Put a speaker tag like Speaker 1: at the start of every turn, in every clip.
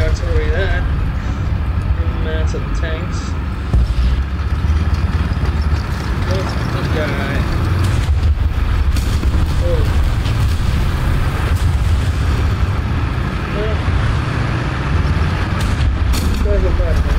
Speaker 1: artillery that. Mass of the tanks. What's the guy? Oh. Where's the bad man?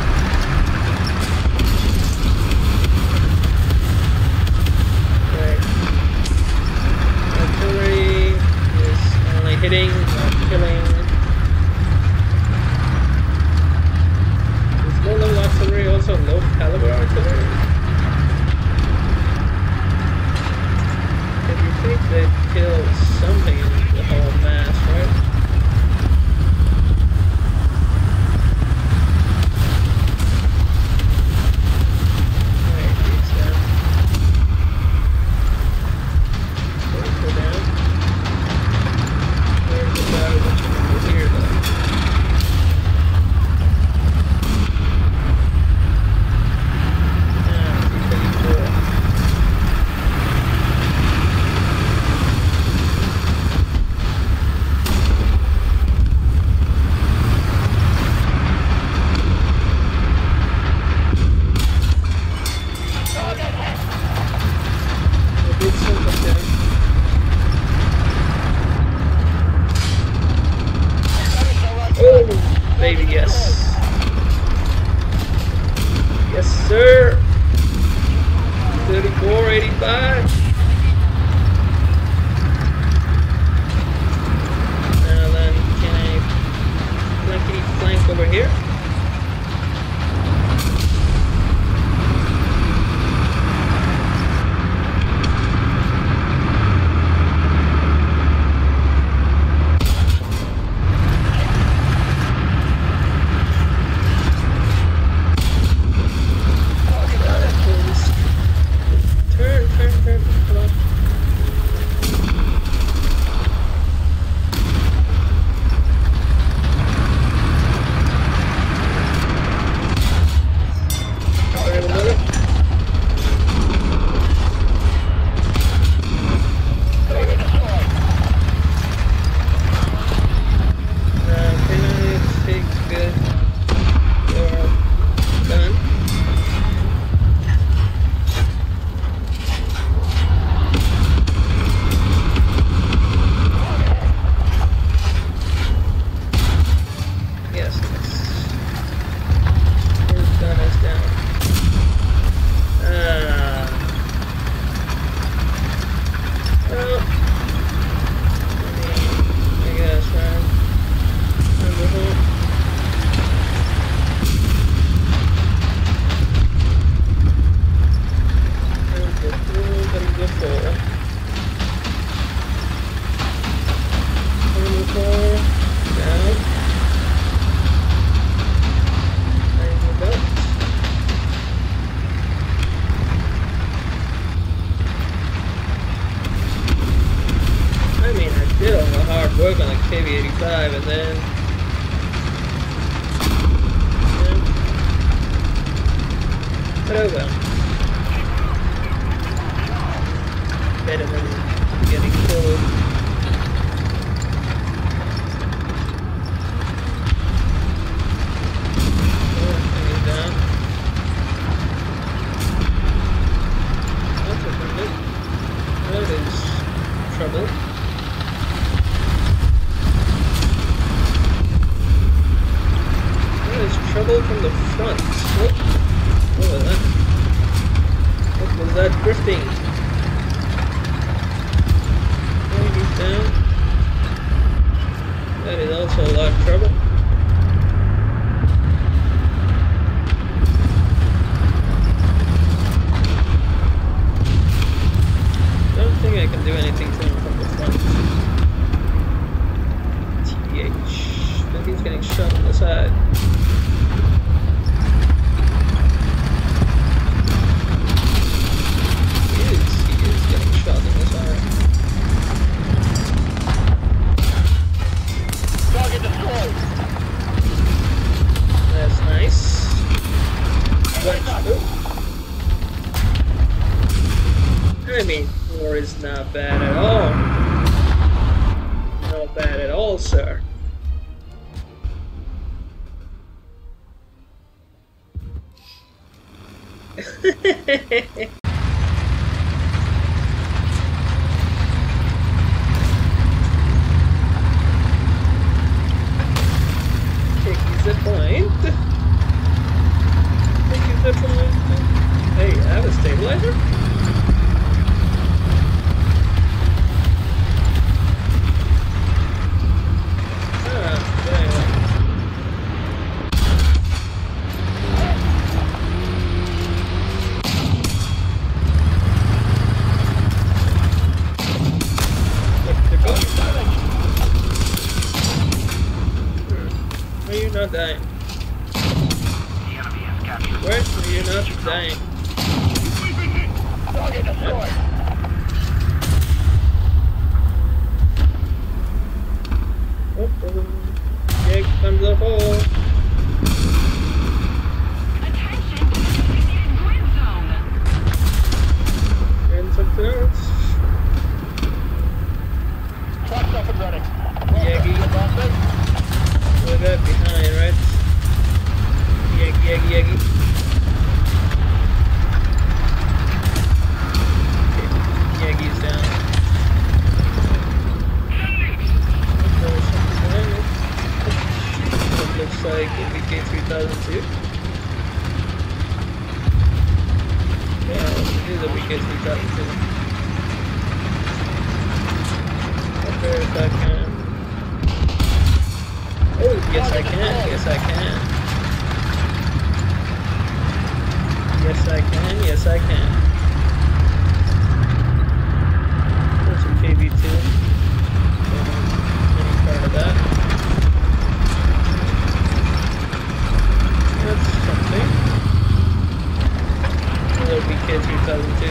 Speaker 1: Hitting, not killing. Is low level artillery also low caliber artillery? If you think they killed something in the whole mass, right? Baby, yes. Yes, sir. 3485. Now then, can I flank over here? Work on a KV-85 and then but oh well. Better than getting killed. Down. That's a bit. That is trouble. Trouble from the front. What was that? What was that drifting? He's down. That is also a lot of trouble. Don't think I can do anything to him from the front. TH. I think he's getting shot on the side. That's nice. I mean, 4 is not bad at all. Not bad at all, sir. Zip point. Zip point. Hey, I have a stabilizer? Not dying.
Speaker 2: The enemy has captured.
Speaker 1: Where are you not dying?
Speaker 2: Target destroyed.
Speaker 1: Oh, here comes the hole.
Speaker 3: Attention! Designated grid zone.
Speaker 1: And something else.
Speaker 2: Truck's up and running.
Speaker 1: Yagi. Look at behind, right? Yagi. Okay. Yagi's down. There's something behind me. It looks like VK3002. Yeah, it is a VK3002. Okay, if I can. Oh, yes I can. Yes I can. Yes I can. Yes I can. There's a KV2. Any part of that. That's something. Another VK3002.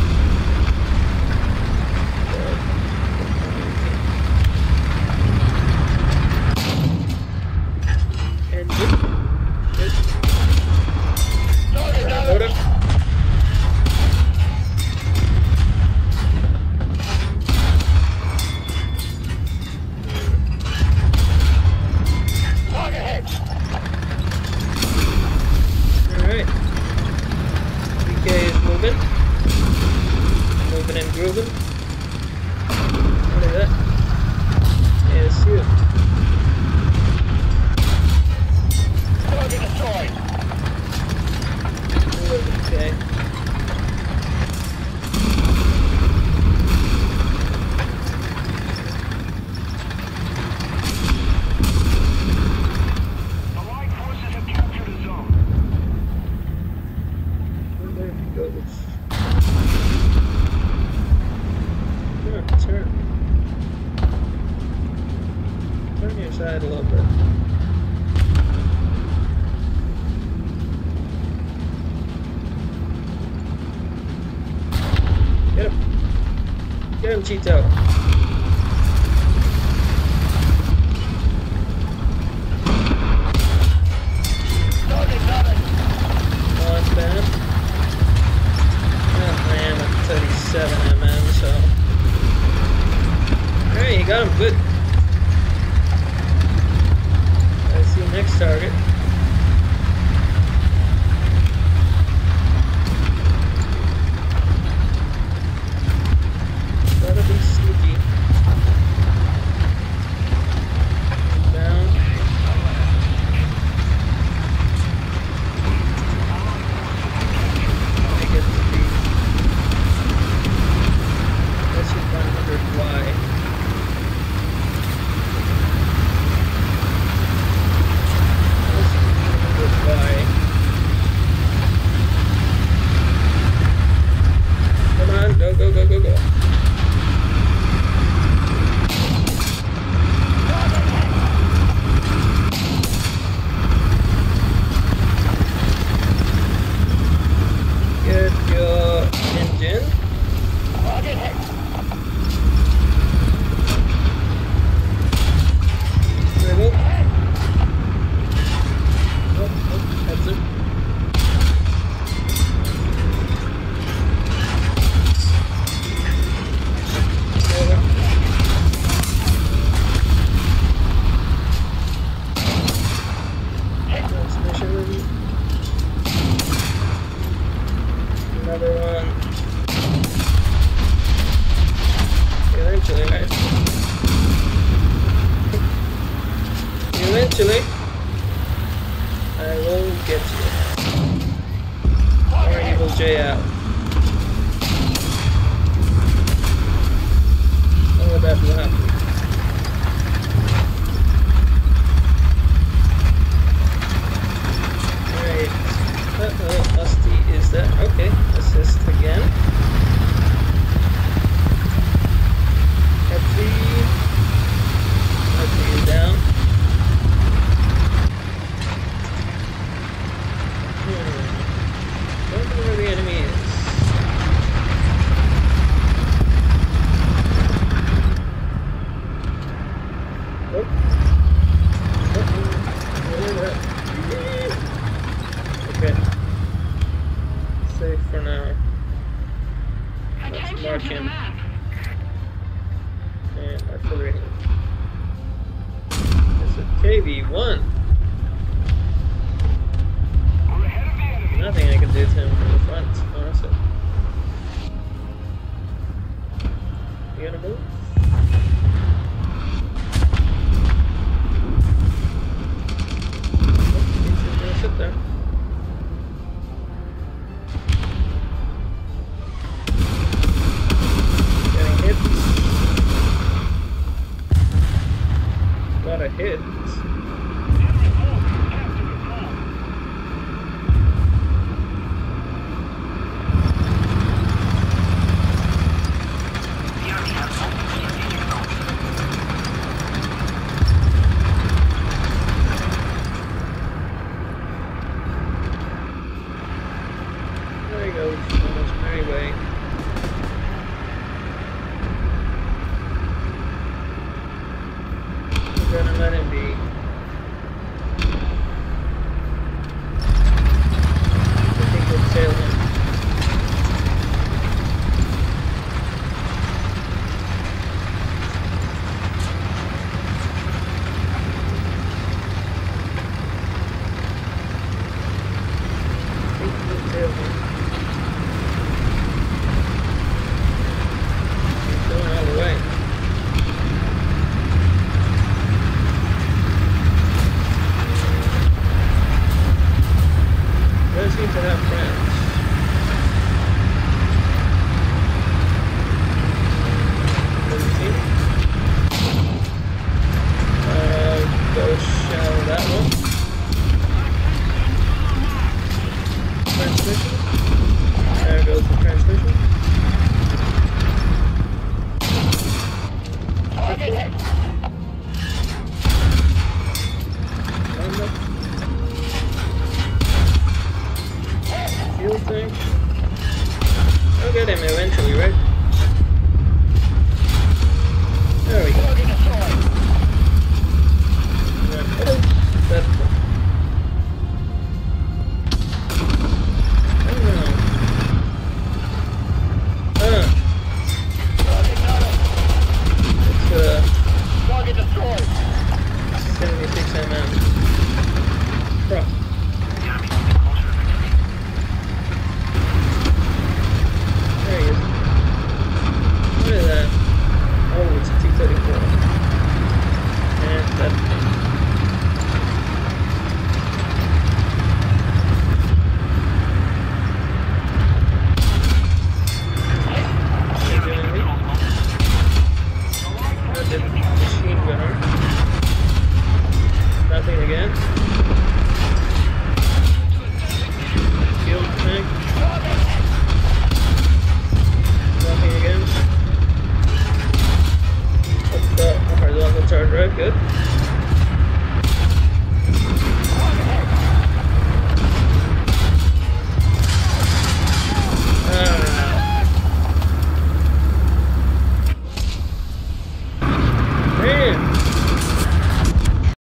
Speaker 1: And grooving. What is that? Yeah, it's you.
Speaker 2: Target destroyed.
Speaker 1: Okay.
Speaker 2: Allied forces have captured a zone.
Speaker 1: There it goes. Turn your side a little bit. Get him. Get him, Cheeto. Launch pad. Oh man, I'm 37 mm, so. Alright, you got him good. Let's see next target. Gotta be sneaky. get you. Or Evil J out. Oh, that will happen. Alright. Lusty is that. Okay, assist again. Happy is down. Don't know where the enemy is. Oh. Okay. Safe for now.
Speaker 3: Attention to
Speaker 1: mark
Speaker 3: the
Speaker 1: him.
Speaker 3: map.
Speaker 1: And artillery. It's a KV-1.
Speaker 2: We're ahead of the enemy.
Speaker 1: Nothing I can do to him from the front, honestly. You gonna move? Oh, he's just gonna sit there. Getting hit. A lot of hits.
Speaker 2: Enemy forces captured the zone. The enemy has opened strategic zones.
Speaker 1: There he goes, on his merry way. We're gonna let him be. I think we'll tail him. I think we'll tail him. He's going all the way. Does seem to have friends. Does he see me? Go shell that one. Transmission. There goes the transmission.
Speaker 2: Target hit.
Speaker 1: Armed up. Fuel tank. I'll get him eventually, right? There we go.
Speaker 2: Target destroyed.
Speaker 1: Yeah. Oh, that's cool. Oh no.
Speaker 2: Target not up.
Speaker 1: It's
Speaker 2: Target destroyed.
Speaker 1: 76 mm. Pro.
Speaker 2: The enemy moving closer to victory.
Speaker 1: There he is. What is that? Oh, it's a T-34. And that. They're doing me. That did machine gunner. Nothing again.